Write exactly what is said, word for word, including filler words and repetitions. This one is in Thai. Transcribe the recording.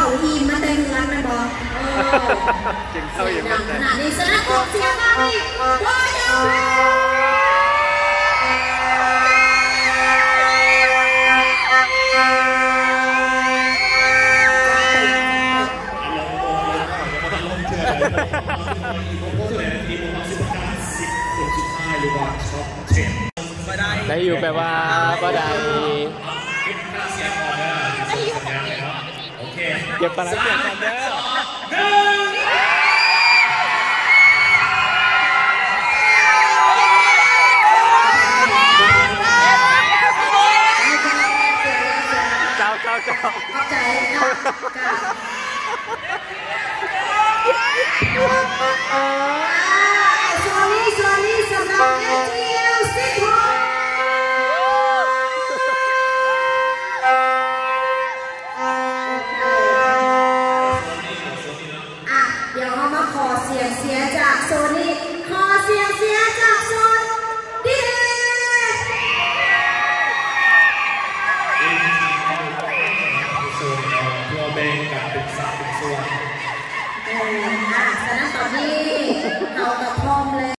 อีมาแต่งงานมันบอกเก่งเท่าอย่างนั้นขนาดนี้สนับสนุนเสียมาดิว่าอย่างไรได้อยู่แปลว่าก็ได้เก็บปลาเก็บกันเด้อเจ้าเจ้าเจ้าเข้าใจนะสวัสดีสวัสดีสำหรับเอทีเอลสิบหกเดี๋ยวเรามาขอเสียงเสียจากโซนี่ขอเสียงเสียจากโซนดีตัวเบงกับเป็นสัตว์เป็นส่วนเอออ่ะฉะนั้นตอนนี้เรากับพร้อมเลย